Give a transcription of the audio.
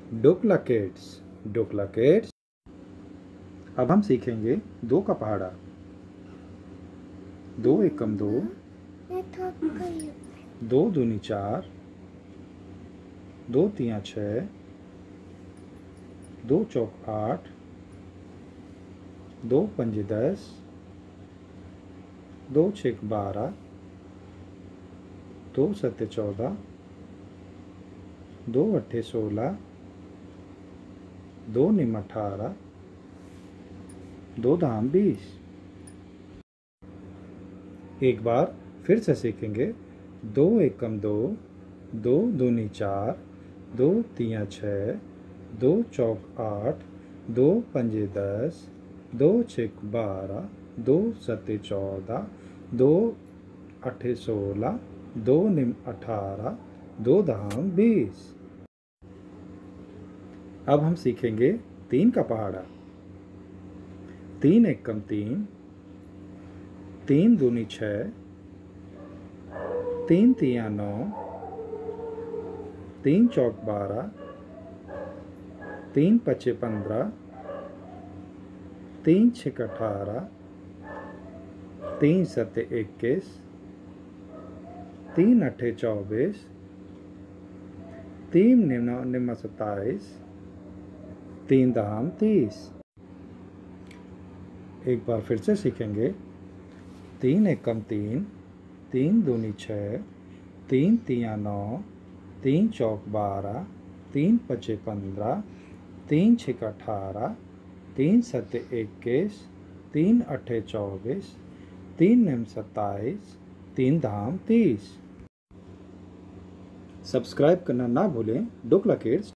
डोकला kids, डोकला kids. अब हम सीखेंगे दो का पहाड़ा। दो एकम दो, दो दूनी चार, दो तिया छः, दो चौक आठ, दो पंजे 10, दो छेक 12, दो सत्ते 14, दो अट्ठे 16, दो निम 18, दो धाम 20। एक बार फिर से सीखेंगे। दो एकम दो, दो दूनी चार, दो तिया छः, दो चौक 8, दो पंजे 10, दो छेक 12, दो सत्ते 14, दो अट्ठे 16, दो निम 18, दो धाम 20। अब हम सीखेंगे तीन का पहाड़ा। तीन एकम तीन, तीन दूनी छः, तीन तिया 9, तीन चौक 12, तीन पचे 15, तीन छिक 18, तीन सत्ते 21, तीन अट्ठे 24, तीन निम 27, तीन धाम 30। एक बार फिर से सीखेंगे। तीन एकम तीन, तीन दूनी छः, तीन तिया 9, तीन चौक 12, तीन पचे 15, तीन छिक 18, तीन सत्ते 21, तीन अट्ठे 24, तीन निम 27, तीन धाम 30। सब्सक्राइब करना ना भूलें डोकला किड्स।